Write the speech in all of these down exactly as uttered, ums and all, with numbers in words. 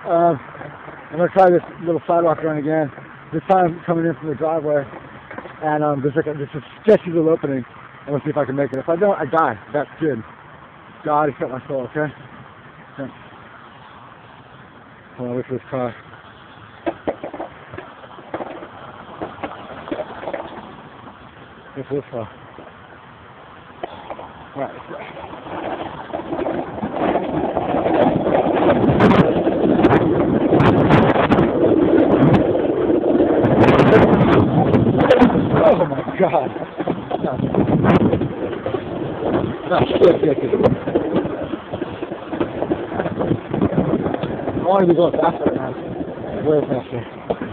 Um, I'm gonna try this little sidewalk run again. This time coming in from the driveway, and um, there's like a, there's a sketchy little opening. I'm gonna see if I can make it. If I don't, I die. That's good. God, he cut my soul. Okay. Okay. Hold on, wait for this car. Wait for this car. All right. Let's go. Oh my God. No. No, shit, shit, shit. I want to be going faster right now. Way faster.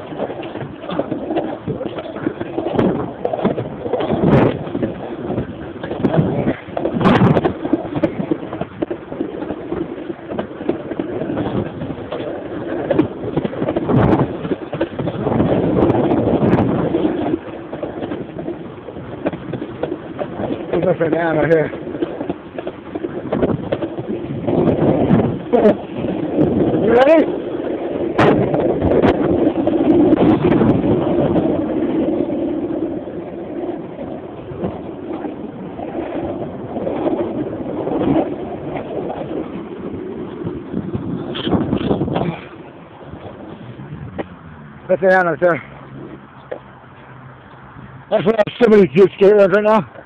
There's no banana here. You ready? That's the hand right there. That's what somebody's just skating right now.